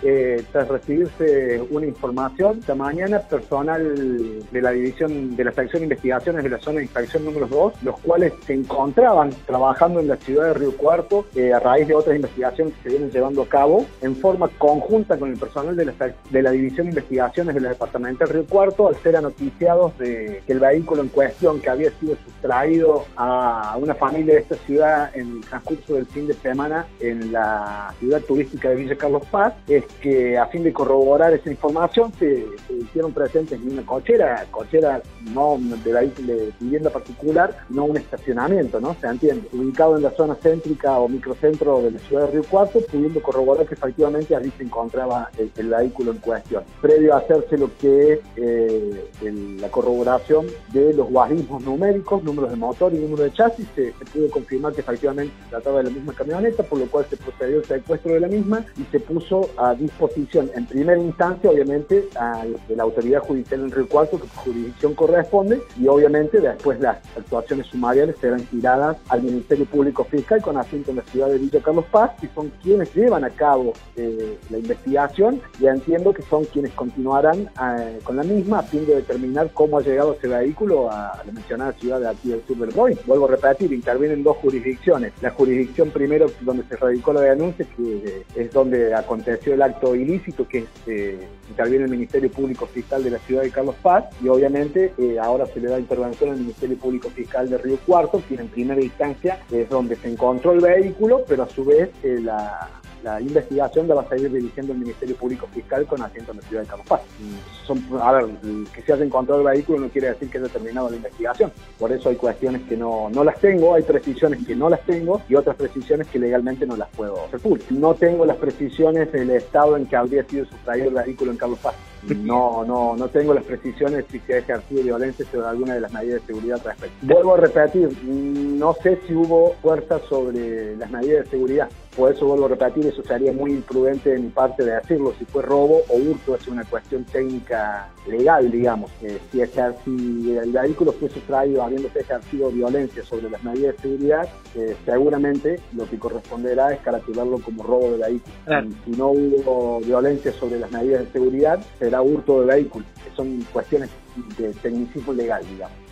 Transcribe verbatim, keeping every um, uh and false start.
eh, tras recibirse una información, esta mañana personal de la división de la sección de investigaciones de la zona de inspección número dos, los cuales se encontraban trabajando en la ciudad de Río Cuarto eh, a raíz de otras investigaciones que se vienen llevando a cabo en forma conjunta con el personal de la, de la división de investigaciones de la departamental Río Cuarto, al ser anoticiados de que el vehículo en cuestión, que había sido sustraído a una familia de esta ciudad en el transcurso del fin de semana en la ciudad turística de Villa Carlos Paz, es que a fin de corroborar esa información se, se hicieron presentes en una cochera, cochera no de, la, de vivienda particular, no un estacionamiento, ¿no? Se entiende, ubicado en la zona céntrica o microcentro de la ciudad de Río Cuarto, pudiendo corroborar que efectivamente allí se encontraba el, el vehículo en cuestión. Previo a hacerse lo que es eh, el, la corroboración de los guarismos numéricos, números de motor y número de chasis, se, se pudo confirmar que efectivamente se trataba de la misma camioneta, por lo cual se procedió al secuestro de la misma y se puso a disposición en primera instancia, obviamente, a, de la autoridad judicial en Río Cuarto, que por jurisdicción corresponde, y obviamente después las actuaciones sumariales serán giradas al Ministerio Público Fiscal con asiento en la ciudad de Villa Carlos Paz, que son quienes llevan a cabo eh, la investigación, y entiendo que son quienes continuarán eh, con la misma a fin de determinar cómo ha llegado ese vehículo a, a la mencionada ciudad de aquí del sur del Roy. Vuelvo a repetir, intervienen dos jurisdicciones. La jurisdicción primero donde se radicó la denuncia, que eh, es donde aconteció el acto ilícito, que es, eh, interviene el Ministerio Público Fiscal de la ciudad de Carlos Paz, y obviamente eh, ahora se le da intervención al Ministerio Público Fiscal de Río Cuarto, que en primera instancia es donde se encontró el vehículo, pero a su vez eh, la... La investigación la va a seguir dirigiendo el Ministerio Público Fiscal con asiento en la ciudad de Carlos Paz. Son, a ver, que se haya encontrado el vehículo no quiere decir que haya terminado la investigación. Por eso hay cuestiones que no, no las tengo, hay precisiones que no las tengo y otras precisiones que legalmente no las puedo hacer públicas. No tengo las precisiones del estado en que habría sido sustraído el vehículo en Carlos Paz. No, no, no tengo las precisiones si se ha ejercido violencia sobre alguna de las medidas de seguridad al respecto. Vuelvo a repetir, no sé si hubo fuerza sobre las medidas de seguridad. Por eso vuelvo a repetir, eso sería muy imprudente de mi parte de decirlo, si fue robo o hurto, es una cuestión técnica legal, digamos. Eh, si, ejer, si el vehículo fue sustraído habiéndose ejercido violencia sobre las medidas de seguridad, eh, seguramente lo que corresponderá es caracterizarlo como robo de vehículo. Claro. Si no hubo violencia sobre las medidas de seguridad, será hurto de vehículo, que son cuestiones de tecnicismo legal, digamos.